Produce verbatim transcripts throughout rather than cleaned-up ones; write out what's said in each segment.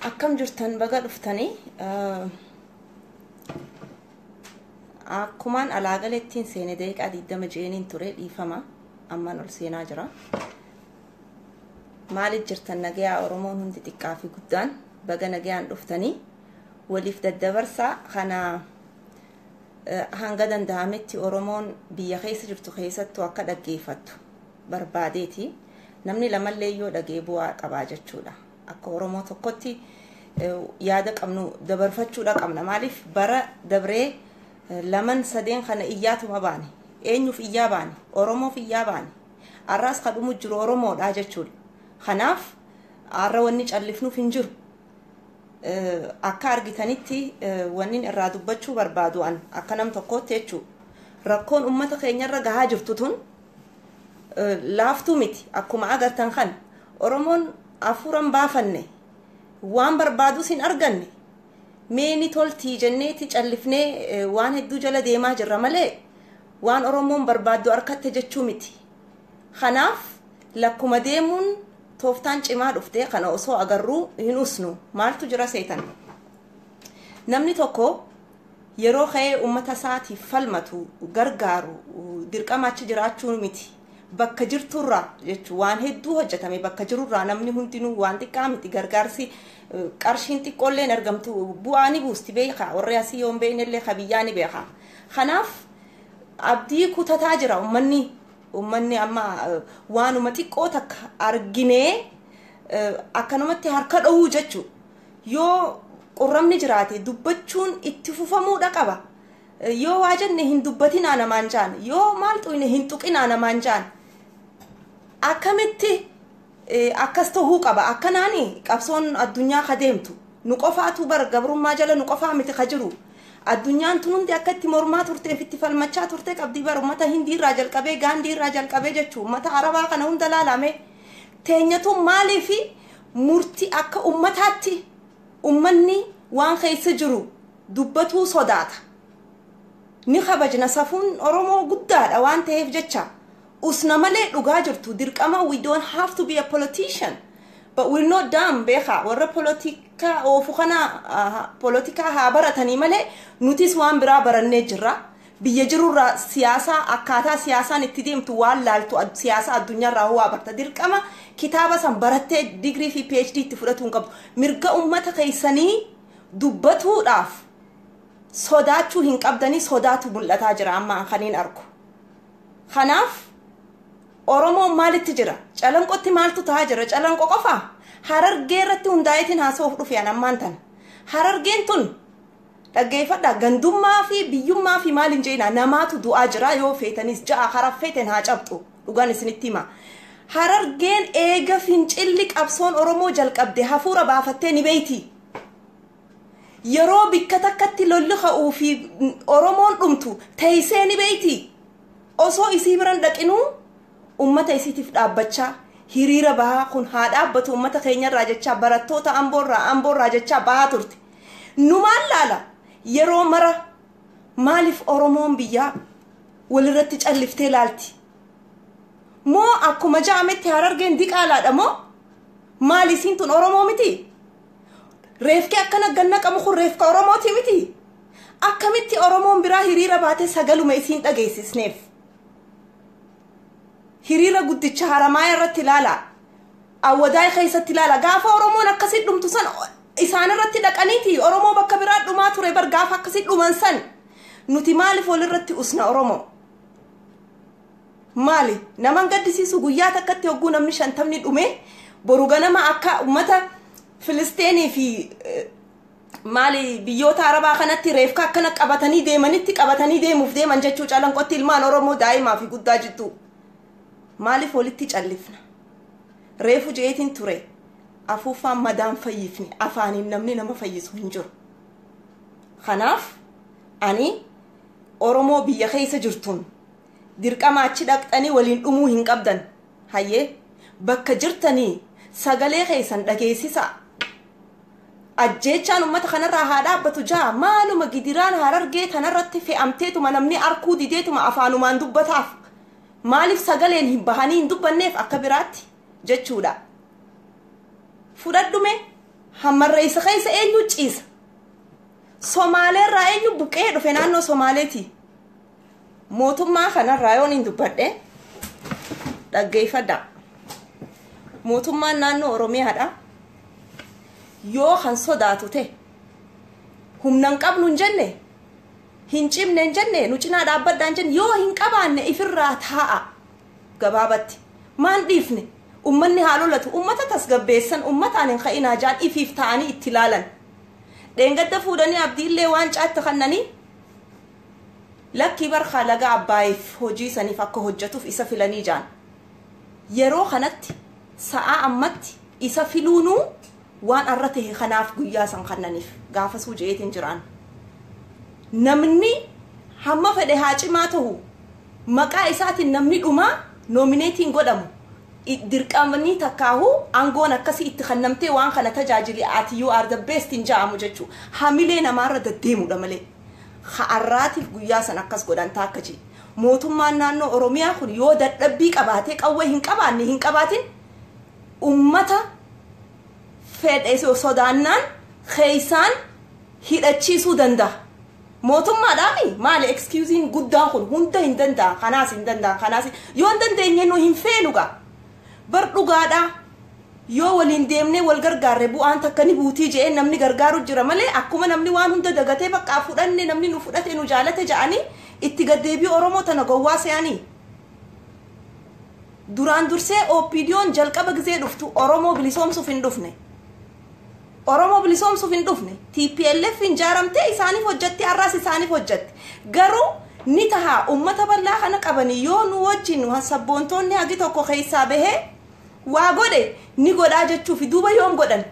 Akkam jirtan baga dhuftanii akkumaan alaagalettiin seene daqiiqaa digdama jeeniin ture dhiifama ammaan ol seenaa jira. Maaliif jirtan nagayaa Oromoon hundi xiqqaa fi guddaan baga nagayaan dhuftanii waliif daddabarsaa kana hanga danda'ametti Oromoon biyya keessa jirtu keessattuu akka dhaggeeffattu barbaadeeti. Namni lamallee yoo dhagee bu'aa qabaa jechuudha. Akka Oromoo tokkotti yaada qabnu dabarfachuudha qabna. Maaliif bara dabree laman sadeen kana iyyaatuma baane. Eenyuuf iyyaa baane? Oromoof iyyaa baane. Arraas kadhumu jiru Oromoodha jechuudha. Kanaaf arra wanni callifnuuf hin jiru. Akka argitanitti wanni irraa dubbachuu barbaadu an akka nam tokkootti jechuudha. Rakkoon uummata keenyarra gahaa jirtu tun laaftuu miti. Akkuma agartan kan Oromoon afuuran baafanne waan barbaadus hin arganne meeni toltii jenneeti callifnee waan hedduu jala deemaa jirra malee waan Oromoon barbaaddu harkatte jechuu miti. Kanaaf lakkuma deemuun tooftaan cimaa dhuftee kana osoo agarruu hin usnu maaltu jira seetan. Namni tokko yeroo ka'ee uummata isaatiif falmatu gargaaru dirqama achi jiraachuu miti. Bakka jirturraa jechuun waan hedduu hojjetame bakka jirurraa namni hundinuu waan xiqqaa miti gargaarsi qarshiin xiqqoolleen argamtu bu'aa ni buusti beekaa warri asii yoo hin beeknellee kabiyyaa ni beekaa. Kanaaf abdii kutataa jira uummanni uummanni amma waanuma xiqqoo takka arginee akkanumatti harka dhowuu jechuudha. Yoo qurramni jiraate dubbachuun itti fufamuudha qaba. Yoo waa jenne hin dubbatinaa namaan jaan yoo maal xuyne hin tuqinaa namaan jaan akkamitti akkas ta'uu qaba. Akkanaani qabsoon addunyaa kadeemtu nu qofaatu bar gabrummaa jala nu qofaa miti ka jiru. Addunyaan tun hundi akka itti mormaa turteef itti falmachaa turte qabdii bar uummata hindiirraa jalqabee gaandiirraa jalqabee jechuu uummata arabaa kana hunda laalame teenyatu maaliif murtii akka uummataatti uummanni waan keessa jiru dubbatuu sodaata. Ni kabajna safuun Oromoo guddaadha waan ta'eef jecha usna malee dhugaa jirtu dirqama. We don't have to be a politician but we're not dumb beeka warra politika oofu kana politika haa baratanii malee nutis waan biraa barannee jirra. Biyya jirurraa siyaasaa akkaataa siyaasaan itti deemtu waan laaltu siyaasa addunyaarraa waa barta. Dirqama kitaaba san barattee digrii fi PhD itti fudhatuun qabdu. Mirga uummata keessanii dubbatuudhaaf sodaachuu hin qabdanii sodaatu mul'ataa jira amma kaniin argu. Kanaaf Oromoon maalitti jira? Calanqotti maaltu ta'aa jira? Calanqo qofa Harargee irratti hundaa'eetiin haasa'uuf dhufe ammaan tana. Harargeen tun dhaggeeffadha gandummaa fi biyyummaa fi maal hin jeenaa namaatu du'aa jira. Yoo feetanis ja'a haraffeeteen haa cabxu dhugaan isinitti hima. Harargeen eega fincilli qabsoon Oromoo jalqabde hafuura baafattee ni beeyti. Yeroo bikka takkatti lolli ka'uu fi Oromoon dhumtu teessee ni beeyti. Osoo isii biran dhaqinuu ummata isiitiif dhaabbachaa hiriira bahaa kun haa dhaabbatu ummata keenyarraa jechaa barattoota amboorraa amboorraa jechaa bahaa turte. Nu maal laala yeroo mara maaliif Oromoon biyyaa walirratti calliftee laalti? Moo akkuma jaametti Harargeen diqaalaadha moo maal isiin tun Oromoo miti? Reefki akkana ganna qabu kun reefka Oromooti miti. Akkamitti Oromoon biraa hiriira baatee sagaluma isiin dhageessisneef? Hiriira guddicha Haramaaya irratti ilaala. Awwadaay keessatti ilaala. Gaafa Oromoon akkasii dhumtu san isaan irratti dhaqaniiti. Oromoo bakka biraa dhumaa ture bar gaafa akkasii dhuman san nuti maaliif walirratti usna Oromoo? Maali? Naman gaddisiisu guyyaa takkatti hogguu namni shantamni dhume boru ganama akka uummata Filisteenii fi maali biyyoota Arabaa kanatti reefka akkana qabatanii deemanitti qabatanii deemuuf deeman jechuu calanqotti ilmaan Oromoo daa'imaa fi guddaa jirtu. Maaliif walitti callifna? Reefu jeetiin ture afuufaan madaan fayyifne afaaniin namni nama fayyisu hin jiru. Kanaaf ani Oromoo biyya keessa jirtuun dirqama achi dhaqxanii waliin dhumuu hin qabdan. Hayyee bakka jirtanii sagalee keessan dhageessisa. Ajjeechaan uummata kanarraa haa dhaabbatu jaa maaluma gidiraan Harargee tanarratti fe'amteetuma namni arkuu dideetuma afaanumaan dubbataaf maaliif sagaleen hin bahanii hin dubbanneef akka biraatti jechuudha. Fudhadhume hammarree isa keessa eenyu ciisa Somaaleerraa eenyu buqee dhufe naannoo Somaaleeti mootummaa kanarraa yoon hin dubbadhe dhaggeeffadha mootummaan naannoo Oromiyaadha yoo kan sodaatu ta'e humnan qabnu hin jenne hin cimne hin jenne nu cinaa dhaabbaddaa hin jenne yoo hin qabaanne ifirraa taa'a gabaabatti maan dhiifne ummanni haalolatu ummata tasgabbeessan ummataan hin ka'inaa jaan ifiif ta'anii itti ilaalan dheengadda fuudhanii abdiillee waan caatta kannanii lakkii barkaa laga abbaayiif hojii saniif akka hojjetuuf isa filanii jaan yeroo kanatti sa'a ammatti isa filuunuu waan arra ta'e kanaaf guyyaa san kannaniif gaafasuu jeetiin jiraan namni hamma fedhe haa cimaa ta'u maqaa isaatiin namni dhumaa nomineetiin godhamu dirqamanii takkaahu aangoon akkasii itti kannamtee waan kana tajaajili ati you are the best in jaamu jechu hamilee namaarra deddeemudha malee har'aatiif guyyaa san akkas godhan taakkaji mootummaan naannoo Oromiyaa kun yoo dadhabbii qabaatee qawwee hin qabaanne hin qabaatin ummata fedhe sodaannaan keeysaan hidhachiisuu danda'a mootummaadhaami maali excusing guddaan kun hunda hin danda'a kanaas hin danda'a kanaas yoo hin dandeenye nu hin feenuga bar dhugaadha yoo waliin deemnee wal gargaarre bu'aan takka ni buutii jee namni gargaaru jira malee akkuma namni waan hunda dagatee bakka fudhanne namni nu fudhate nu jaalate ja'anii itti gaddeebii Oromoo tana gowwaa se'anii duraan dursee O P D O'n jalqaba gizee dhuftu Oromoo bilisoomsuuf hin dhufne Oromoo bilisoomsuuf hin dhufne T P L F hin jaaramtee isaaniif hojjetti arraas isaaniif hojjetti garuu ni taha ummata bal'aa kana qabanii yoo nu wajjin sabboontoonni hagi tokko keessaa bahee waa godhe ni godhaa jechuuf duuba yoom godhan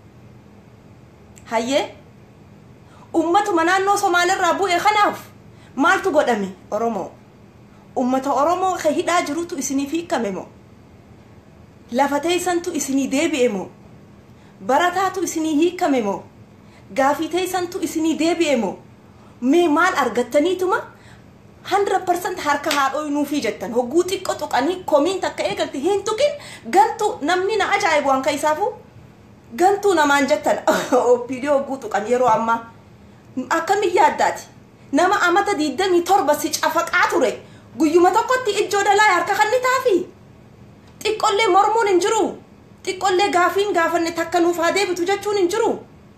hayyee ummatuma naannoo Somaaleerraa bu'e kanaaf maaltu godhame Oromoo ummata Oromoo ka hidhaa jirutu isiniif hiikame moo lafa teessantu isinii deebi'e moo barataatu isinii hiikame moo gaafii teessantu isinii deebi'e moo mee maal argattaniituma one hundred percent harka haadhoo nuufii jettan hogguu xiqqoo tuqanii komiin takka eegalti hin tuqin gantu namni na ajaa'ibu waan kaisaafu gantu namaan jettan O P D hogguu tuqan yeroo ammaa akkamiin yaaddaati nama amata digdamii torba si cafaqaa ture guyyuma tokkotti ijoo dalaa harka kan ni taafi xiqqollee mormuun hin jiru xiqqollee gaafiin gaafanne takka nuuf haa deebitu jechuun hin jiru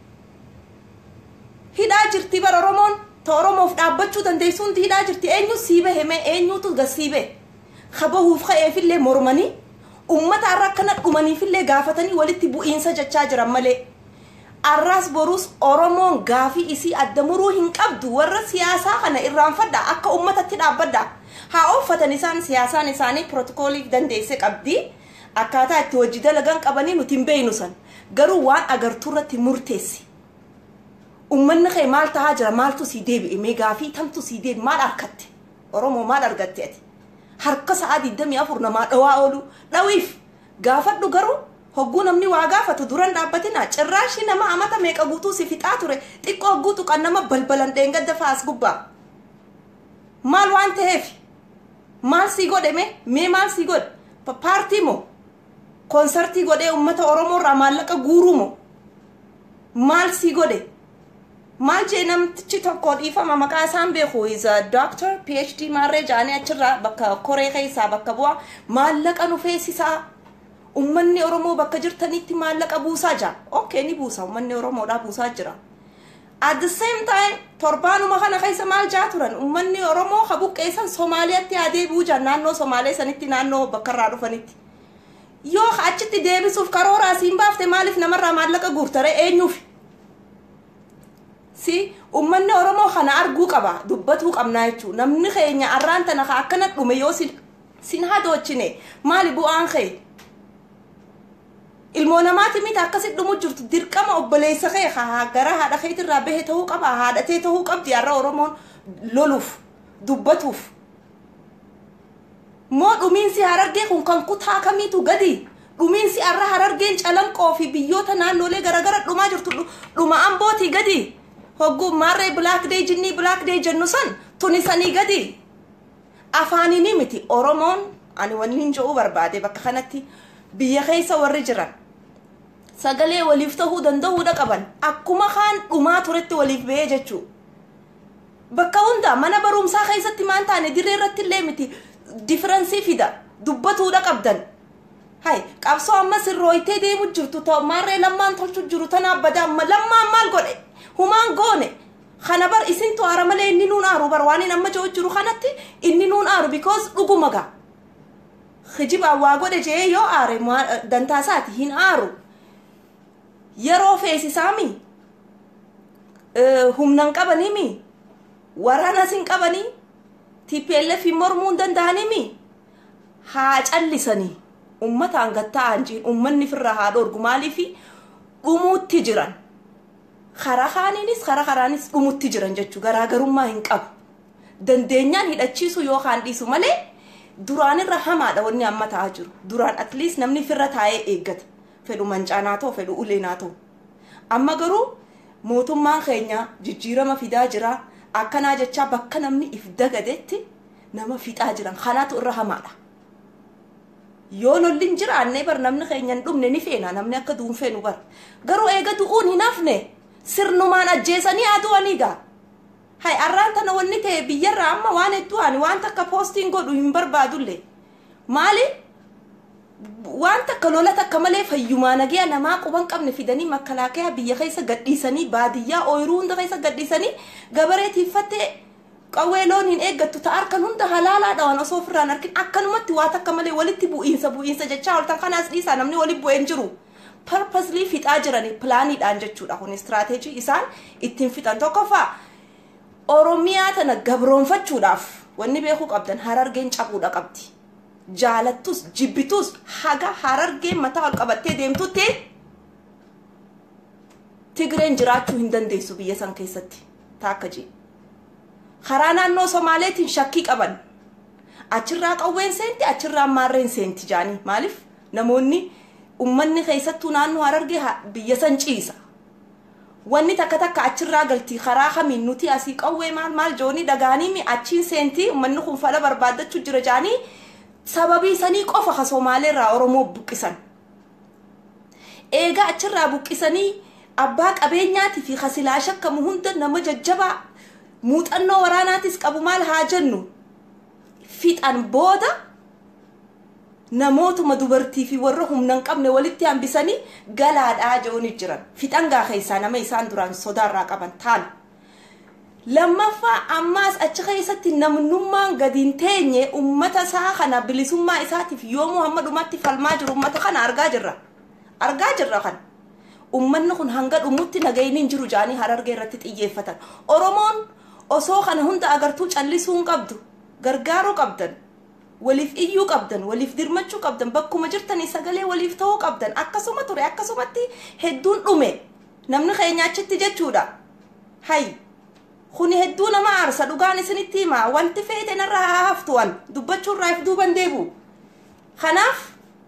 hidhaa jirti bara Oromoon ta Oromoof dhaabbachuu dandeessuun hidhaa jirti eenyu siibe hime eenyutu gasiibe kabahuuf ka'eefillee mormanii ummata arra akkana dhumaniifillee gaafatanii walitti bu'iinsa jechaa jiran malee arraas boruus Oromoon gaafii isii adda muruu hin qabdu warra siyaasaa kana irraanfadha akka ummatatti dhaabbadha haa uffatan isaan siyaasaan isaanii protokoliif dandeesse qabdi akkaataa itti hojii dalagan qabanii nuti hin beeynu san garuu waan agartuurratti murteessi ummanni kee maal tahaa jira maaltu sii deebi'e mee gaafii tamtu sii deebi maal argatte Oromoo maal argatte ati harka sa'a digdamii afur namaa dhawaa oolu dhawiif gaafadhu garuu hogguu namni waa gaafatu duran dhaabbatina cirraashi nama amata meeqa guutuu si fixaa ture xiqqoo hogguu tuqan nama balbalan dheengadda faas gubbaa maal waan ta'eef maal sii godhe mee mee maal sii godhe paartii moo konsertii godhee ummata Oromoo irraa maallaqa guuruu moo maal sii godhe maal jee namtichi tokko dhiifama maqaa isaan beeku is a doctor P H D maarree jaanii achirraa bakka koree keessaa bakka bu'aa maallaqa nu feesisaa ummanni Oromoo bakka jirtanitti maallaqa buusaa jira okay ni buusa ummanni Oromoodhaa buusaa jira at the same time torbaanuma kana keessa maal jaa turan ummanni Oromoo habuqqeessan Somaaliyaatti adeebuu jira naannoo Somaalee sanitti naannoo bakka irraa dhufanitti yoo achitti deebisuuf karoora asiin baafte maaliif namarraa maallaqa guurtare eenyuuf si ummanni Oromoo kana arguu qaba dubbatuu qabnaa jechuu namni keenya arraan tana akkana dhume yoo sin hadochine maali bu'aan kee ilmoo namaati miti akkasit dhumu jirtu dirqama obboleessa kee gara haadha keetirraa bahe ta'uu qaba haadhatee ta'uu qabdi har'a Oromoon loluuf dubbatuuf moo dhumiinsi Harargee kun kan kutaa kamiitu gadi dhumiinsi har'a Harargeen calanqoo fi biyyoota naannolee garagara dhumaa jirtu dhuma Ambootii gadi hogguu maarree Black Day jinnii Black Day jennu san tunisanii gadi afaanini miti Oromoon ani wanni hin jedhu barbaade bakka kanatti biyya keessa warri jiran sagalee waliif ta'uu danda'uudha qaban akkuma kaan dhumaa turetti waliif ba'ee jechuu bakka hunda mana barumsaa keessatti maan taane dirree irratti illee miti differensii fida dubbatuudha qabdan hay qabsoo amma sirrooytee deemu jirtu ta'u maarree lammaan tolchu jiru tana abada amma lammaan maal godhe humaan goone kana bar isin to aramale inni nuun aaru bar waan amma joo jiru kanatti inni nuun aaru because dhuguma ga khijiba waa godhe jee yoo aare dantaasaati hin aaru yeroo feesisaami humnan qabanimi waraana sin qabani T P L F mormuun danda'animi haa callisanii ummataan gattaan jiin ummanni firra haa dhorgu maaliifi dhumuutti jiran khara khaniinis khara kharaanis dhumuutti jiran jechuu garaagarummaa hin qabu dandeenyaan hidhachiisu yoo kaan dhiisu malee duraan irra hamaadha wanni amma ta'aa jiru duraan at least namni firra taa'ee eeggata fedhu mancaanaa ta'u fedhu uleenaa ta'u amma garuu mootummaan keenya jijjiirama fidaa jira akkanaa jechaa bakka namni if dagadetti nama fixaa jiran kanaatu irra hamaadha yoo lollin jiraanne bar namni keenyan dhumne ni feena namni akka duun feenu bar garuu eega du'uun hin hafne sirnumaan ajjeesanii adu'anii gaa hay arraan tana wanni ta'e biyyarraa amma waan hedduu ani waan takka poostiin godhu hin barbaadullee maali waan takka lola takka malee fayyumaa nagaya namaa quban qabne fidanii makkalaakaya biyya keessa gadhiisanii baadiyyaa ooyiruu hunda keessa gadhiisanii gabareetiif fattee qawwee loon hin eeggattu ta'a harkan hunda halaalaadha waan osoo ofirraan harkin akkanumatti waa takka malee walitti bu'iinsa bu'iinsa jechaa oltan kanaas dhiisaa namni walitti bu'ee hin jiru purposely fixaa jiranii pilaaniidhaan jechuudha kun istiraatejii isaan ittiin fixan tokkoffaa Oromiyaa tana gabroonfachuudhaaf wanni beekuu qabdan Harargeen cabuudha qabdi jaalattus jibbitus haga Harargeen mataa ol qabattee deemtutti Tigreen jiraachuu hin dandeessu biyya san keessatti taakka jee karaa naannoo Somaaleetiin shakkii qaban achirraa qawween seenti achirraa maarreen seenti jaanii maaliif namoonni ummanni keessattuu naannoo Harargee biyya san ciisa wanni takka takka achirraa galtii karaa kamiin nuti asii qawwee maal maal jooni dhagaanii mi achiin seenti ummanni kun fala barbaadachuu jira jaanii sababii sanii qofa ha Somaaleerraa Oromoo buqqisan eega achirraa buqqisanii abbaa qabeenyaati fi khasilaa shakkamu hunda nama jajjabaa muuxannoo waraanaatis qabu maal haa jennu fixan booda namootuma dubartii fi warra humnan qabne walitti hambisanii galaadhaa jooni jiran fixan gaa keessaa nama isaan duraan sodaarraa qaban taan lammaffaa ammaas achi keessatti namnummaan gadiin teenye ummata isaa kana bilisummaa isaatiif yoo Muhammadumatti falmaa jiru ummata kana argaa jirra argaa jirra kan ummanni kun hanga dhumutti nagayiniin jiru jaanii Harargee irratti xiyyeeffatan Oromoon osoo kana hunda agartuu callisuun qabdu gargaaruu qabdan waliif iyyuu qabdan waliif dirmachuu qabdan bakkuma jirtanii sagalee waliif ta'uu qabdan akkasuma ture akkasumatti hedduun dhume namni keenya achitti jechuudha hay kuni hedduu nama aarsa dhugaan isinitti himaa wanti feete narraa haftuwan dubbachuu irraa if duuban deebu kanaaf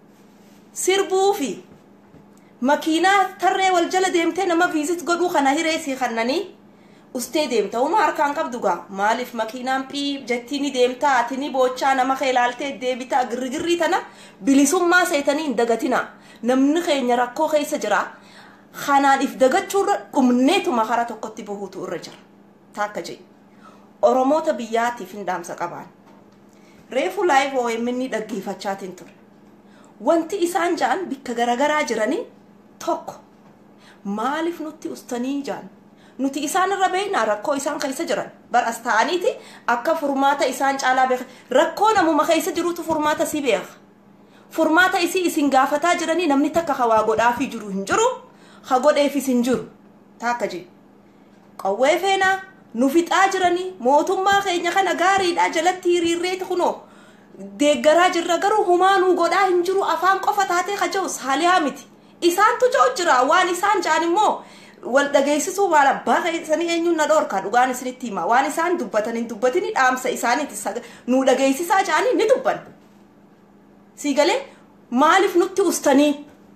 sirbuu fi makiinaa tarree wal jala deemtee nama viizit godhuu kana hireesii kannanii ustee deemta uma harkaan qabdu gaa maaliif makiinaan pii jettiini deemta atini boochaa nama keelaaltee deebita girgirrii tana bilisummaa seetanii hin dagatina namni keenya rakkoo keessa jira kanaan if dagachuurra dhumneetuma kara tokkotti buhuutu irra jira taakka jee Oromoota biyyaatiif hin dhaamsa qabaan reefu live O M N dhaggeeffachaatiin ture wanti isaan jaan bikka garagaraa jiranii tokko maaliif nutti ustanii jaan nuti isaan irra beeyna rakkoo isaan keessa jiran bar as ta'aniiti akka furmaata isaan caalaa beeka rakkoo namuma keessa jirutu furmaata si beeka furmaata isii isin gaafataa jiranii namni takka hawaa godhaafii jiru hin jiru ha godheefis hin jiru taakka jee qawwee feenaa nu fixaa jiranii mootummaa keenya kana gaariidhaa jalatti hiriirreeti kunoo deeggaraa jirra garuu humaanuu godhaa hin jiru afaan qofa taatee kaja'us haaliyaa miti isaantu ja'u jira waan isaan jaan immoo wal dhageessisuu waan abbaa keessanii eenyuun na dhoorkaa dhugaan isinitti himaa waan isaan dubbatan hin dubbatini dhaamsa isaaniiti nu dhageessisaa jaanii ni dubban siigalee maaliif nutti ustanii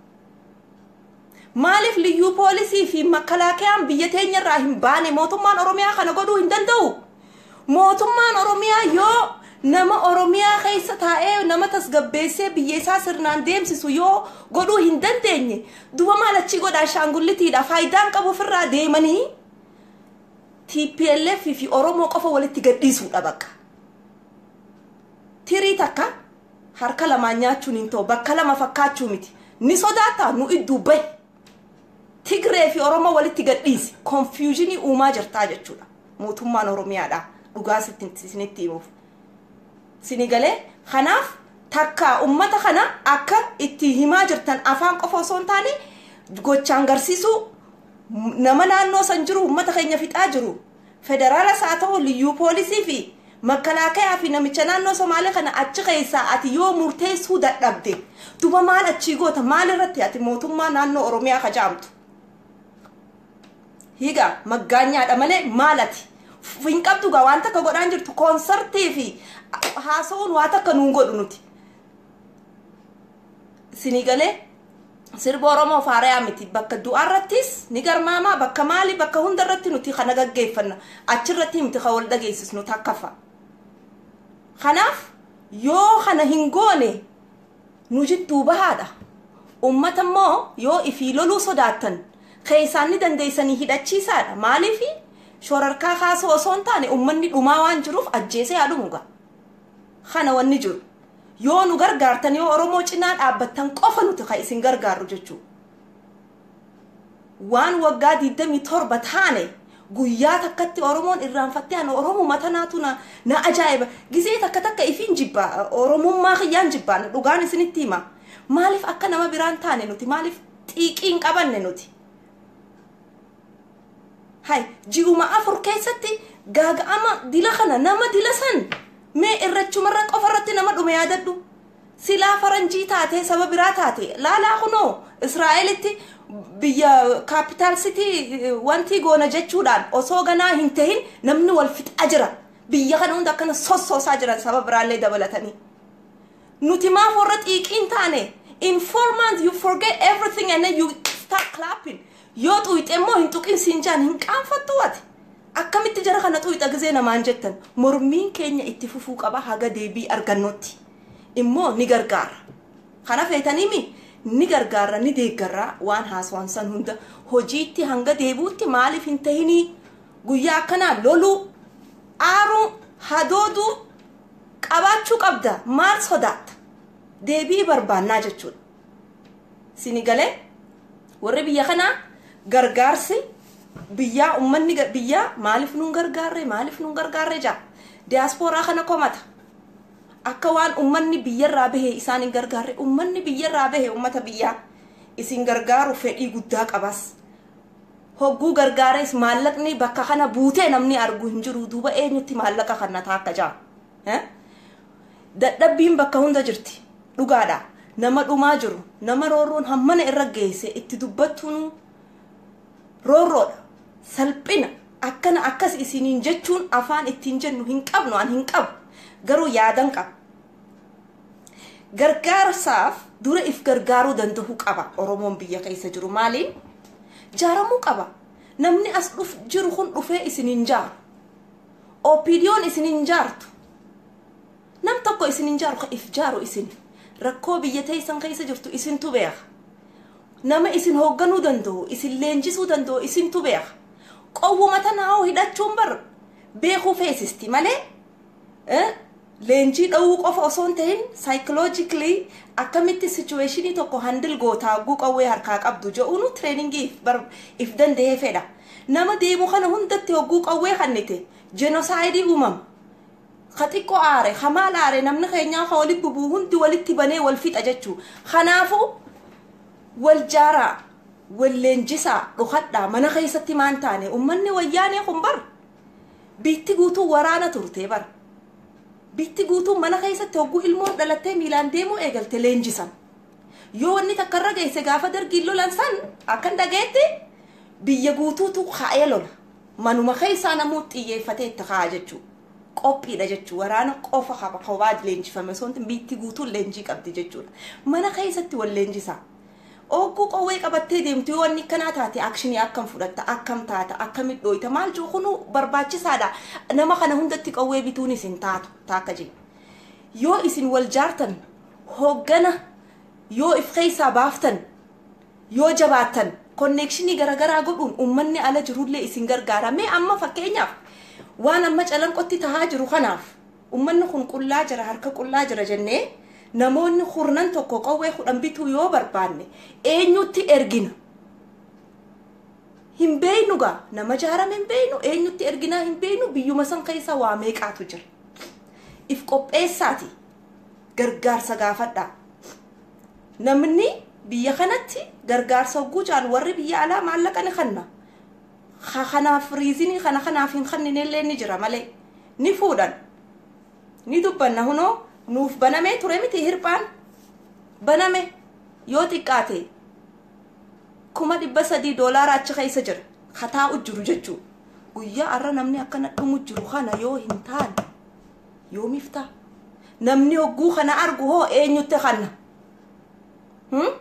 maaliif liyyuu poolisii fi makkalaakayaan biyya teenyarraa hin baane mootummaan Oromiyaa kana godhuu hin danda'u mootummaan Oromiyaa yoo nama Oromiyaa keessa taa'ee nama tasgabbeessee biyyeessaa sirnaan deemsisu yoo godhuu hin dandeenye duba maal achi godhaa shaangullitiidha faayidaan qabu ofirraa deemanii T P L F fi Oromoo qofa walitti gadhiisuudha bakka. Tirii takka harka lamaan nyaachuun hin ta'u bakka lama fakkaachuu miti. Ni sodaata nu idduu bahe. Tigree fi Oromoo walitti gadhiisi confusionii uumaa jirtaa jechuudha. Mootummaan Oromiyaadha dhugaa isinitti himuuf. Sinigalee kanaaf takka ummata kana akka itti himaa jirtan afaan qofa osoo hin taane gochaan garsiisuu nama naannoo san jiru ummata keenya fixaa jiru federaala saa ta'u liyyuu poolisii fi makalaakaa fi namicha naannoo Somaalee kana achi keessaa ati yoo murteessuu dadhabde duba maal achi goota maal irratti ati mootummaa naannoo Oromiyaa kajaamtu higa maggaanyaadha malee maalati fin qabdu gaa waan takka godhaan jirtu konsertii fi haasawuun waa takka nuun godhu nuti sinigalee sirba Oromoo faarayaa miti bakka du'arrattis ni garmaamaa bakka maali bakka hundarratti nuti kana gaggeeffanna achirratti miti ka wal dhageessisnu takkafa kanaaf yoo kana hin goone nu jidduu bahaadha ummata immoo yoo ifii loluu sodaattan keessaan ni dandeessanii hidhachiisaadha maaliifi shorarkaa kaasoo osoo hin taane ummanni dhumaa waan jiruuf ajjeesee haadhumuga kana wanni jiru yoo nu gargaartan yoo Oromoo cinaa dhaabbattan qofa nuti ka isin gargaaru jechuu waan waggaa digdamii torba taane guyyaa takkatti Oromoon irraanfattee ana Oromoo matanaatu na na ajaa'iba gizee takka takka ifiin jibba Oromummaa kiyyaan jibbaan dhugaan isinitti hima maaliif akka nama biraan taane nuti maaliif xiiqiin qabanne nuti hay ji'uma afur keessatti gaaga'ama dila kana nama dila san mee irrachumarra qofarratti nama dhume yaadadhu silaa faranjii taate saba biraa taate laalaa kunoo Israa'elitti biyya capital city wanti goona jechuudhaan osoo ganaa hin tahin namni wal fixaa jira biyya kana hunda akkana sossoosaa jiran saba biraallee dabalatanii nuti maaf warra xiiqiin taane in four months you forget everything and then you start clapping yoo xuyxe immoo hin tuqin siinjaan hin qaanfattu ati akkamitti jara kana xuyxa gizee namaan jettan mormiin keenya itti fufuu qaba haga deebii argannotti immoo ni gargaara kana feetaniimi ni gargaara ni deeggarra waan haasawaan san hunda hojiitti hanga deebuutti maaliif hin tahini guyyaa akkanaa loluu aaruu hadooduu qabaachuu qabda maal sodaata deebii barbaannaa jechuudha sinigalee warri biyya kanaa gargaarsi biyya ummanni biyya maaliif nun gargaarre maaliif nun gargaarre jaa diaspora kana komata akka waan ummanni biyyarraa bahe isaan hin gargaarre ummanni biyyarraa bahe ummata biyya isin gargaaru fedhii guddaa qabas hogguu gargaarees maallaqni bakka kana buutee namni argu hin jiru duuba eenyutti maallaqa kana taakka jaa eh dadhabbiin bakka hunda jirti dhugaadha nama dhumaa jiru nama roorroon hammana irra geesse itti dubbattuun roorroodha salphina akkana akkas isiniin jechuun afaan ittiin jennu hin qabnu an hin qabu garuu yaadan qaba gargaarsaaf dura if gargaaruu danda'uu qaba Oromoon biyya keessa jiru maaliin jaaramuu qaba namni as dhuf jiru kun dhufee isiniin jaaru opinion isiniin jaartu nam tokko isiniin jaaru ka if jaaru isin rakkoo biyya teessan keessa jirtu isintu beeka nama isin hoogganuu danda'u isin leenjisuu danda'u isintu beeka qowwuma tanaa hidhachuun bar beekuu feesisti malee eh leenjii dhawuu qofa osoo hin ta'in psychologically akkamitti situationii tokko handle gootaa guu qawwee harkaa qabdu je'uunu trainingii bar if danda'ee fedha nama deemu kana hundatti hogguu qawwee kannite genocide uumama khatiqo aare khamaal aare namni keenyaa ka walitti bubuu hundi walitti banee wal fixa jechuu kanaafuu wal jaara wal leenjisaa dhukhadhaa mana keessatti maan taane ummanni wayyaanee kun bar biitti guutuu waraana turte bar biitti guutuu mana keessatti hogguu ilmoon dhalattee miilaan deemuu eegalte leenjisan yoo wanni takka irra geesse gaafa dargii lolan san akkan dhageetti biyya guutuutu kaa'ee lola manuma keessaa namuu xiyyeeffatee itti kaa'a jechuu qophiidha jechuu waraana qofa qaba kophaa leenjifame osoo hin biitti guutuu leenjii qabdi jechuudha mana keessatti wal leenjisaa ogguu qawwee qabattee deemtu yoo wanni kanaa taate akshinii akkam fudhatta akkam taata akkam dhooyta maal jiru kunu barbaachisaadha nama kana hundatti qawwee bituun isin taatu taakka jee yoo isin wal jaartan hoggana yoo if keeysaa baaftan yoo jabaattan konnekshinii garagaraa godhuun ummanni ala jirullee isin gargaara. Mee amma fakkeenyaaf waan amma calanqotti tahaa jiru kanaaf ummanni kun qullaa jira harka qullaa jira jennee namoonni hurnan tokko qawwee kudhan bituu yoo barbaanne eenyutti ergina? Hin beeynu gaa nama jaarame hin beeynu eenyutti erginaa hin beeynu. Biyyuma san keessa waa meeqaatu jira. If qopheessaati gargaarsa gaafadhaa. Namni biyya kanatti gargaarsa hogguu caalu warri biyya alaa maallaqa ni kanna. Kanaaf riizinii kana kanaaf hin kanninellee ni jira malee ni fuudhan ni dubbanna. Hunoo nuuf banamee ture miti hirphaan baname yoo xiqqaate kuma dhibba sadii doolaara achi keessa jira kataa ujjiru jechuu. Guyyaa arra namni akkana dhumu jiru kana yoo hin taane yoo miftaa namni hogguu kana argu hoo eenyutti kanna? hmm?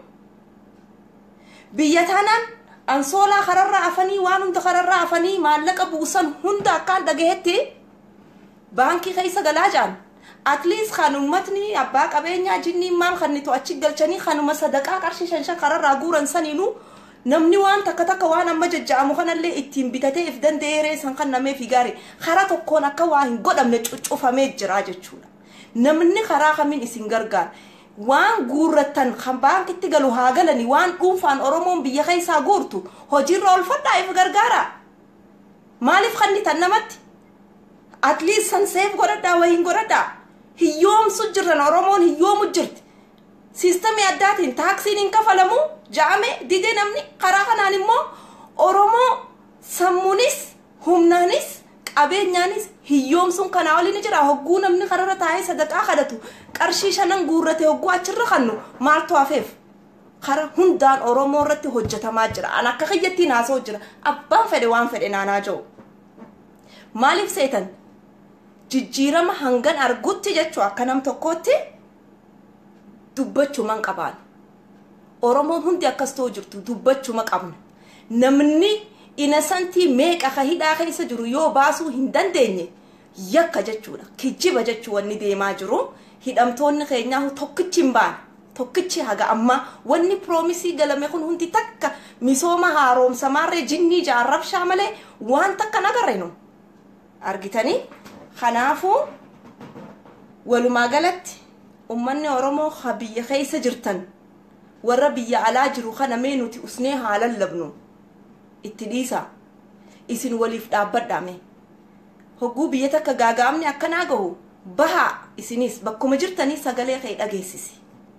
Biyya taanaan ansoolaa kararraa afanii waan hunda kararraa afanii maallaqa buusan hunda akkaan dhagahetti baankii keessa galaa jaan. At least kan ummatni abbaa qabeenyaa jinni maal kannitu achi galchanii kanuma sadaqaa qarshii shan shan kararraa guuran saniinu namni waan takka takka waan amma jajja'amu kanallee ittiin bitatee if danda'eeree san kan nameefi gaarii karaa tokkoon akka waa hin godhamne cuccufamee jira jechuudha. Namni karaa kamiin isin gargaara? Waan guurrattan kan baankitti galu haa galani waan dhuunfaan Oromoon biyya keessaa guurtu hojiirra oolfadhaa if gargaara. Maaliif kannitan namatti? At least san seef godhadhaa wahiin godhadhaa. Hiyyoomsu jirran Oromoon hiyyoomu jirti. Sistemii addaatiin taaksiin hin kafalamu jaame didee namni karaa kanaan immoo Oromoo sammuunis humnaanis qabeenyaanis hiyyoomsuun kanaa olii ni jira. Hogguu namni kararra taa'ee sadaqaa kadhatu qarshii shanan guurrate hogguu achirra kannu maaltu hafeef? Kara hundaan Oromoo irratti hojjetamaa jira. An akka kiyyattiin haasa'u jira. Abbaan fedhe waan fedhe naanaa jiru. Maaliif seetan? Jijjiirama hangan argutti jechuu akka nam tokkootti dubbachuman qabaan. Oromoon hundi akkas ta'u jirtu dubbachuma qabna. Namni inasantii meeqa ka hidhaa keessa jiru yoo baasuu hin dandeenye yakka jechuudha. Kijjiba jechuu wanni deemaa jiru. Hidhamtoonni keenyaa tokkichi hin baane. Tokkichi haga amma wanni piroomisii galame kun hundi takka misooma haaromsamaarree jinnii jaarrabshaa malee waan takka nagarreenu. Argitanii? Kanaafuu walumaa galatti ummanni Oromoo ha biyya keessa jirtan warra biyya alaa jiru kana mee nuti usnee haa lallabnu. Itti dhiisa. Isin waliif dhaabbadhaame. Hogguu biyya takka gaagaamni akkanaa gahu bahaa isinis bakkuma jirtanii sagalee kee dhageessisi.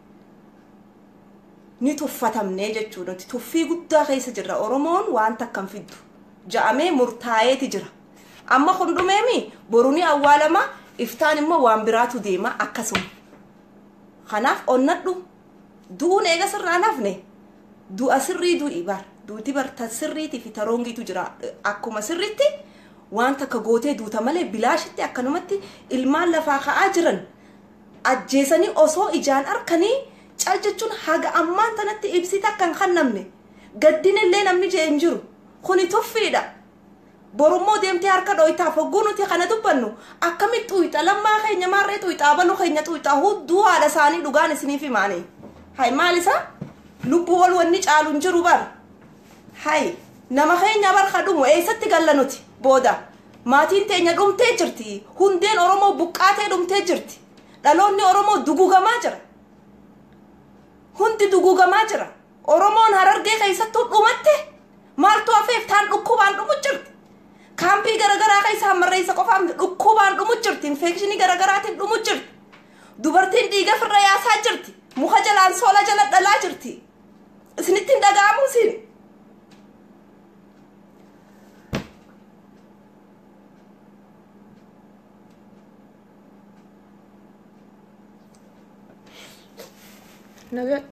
Ni tuffatamnee jechuudha. Tuffii guddaa keessa jirra. Oromoon waan takkan fiddu ja'amee murtaa'eeti jira. Amma kun dhumeemi boruni awwaalama iftaan immoo waan biraatu deema akkasuma. Kanaaf onnadhu du'uun eega sirraan hafne du'a sirrii du'i bar duuti barta sirriitii fi taroongiitu jira. Akkuma sirriitti waan takka gootee duuta malee bilaashitti akkanumatti ilmaan lafaa ka'aa jiran ajjeesanii osoo ijaan arkanii cal jechuun haga ammaan tanatti ibsita akkan kannamne gaddinillee namni jee hin jiru. Kuni tuffiidha. Borummoo deemtee harka dhoytaaf hogguu nuti kana dubbannu akkamitti xuyxa lammaa keenya maarree xuyxaa baluu keenya xuyxaa hudduu haadha isaanii dhugaan isiniif himaanii. Hay maal isaa lubbuu wal wanni caalu hin jiru bar. Hay nama keenya barka dhumu eessatti galla nuti booda maatiin teenya dhumtee jirti. Hundeen Oromoo buqqaatee dhumtee jirti. Dhaloonni Oromoo dugugamaa jira. Hundi dugugamaa jira. Oromoon Harargee keessattuu dhumatte maaltu hafeef taan dhukkubaan dhumu jirti. Kaampii garagaraa keessa hammarreessa qofaan dhukkubaan dhumu jirti. Infekshinii garagaraatiin dhumu jirti. Dubartiin dhiiga firra yaasaa jirti. Muka jalaan soola jala dhalaa jirti. Isinitti hin dhaga'amu isin. Naga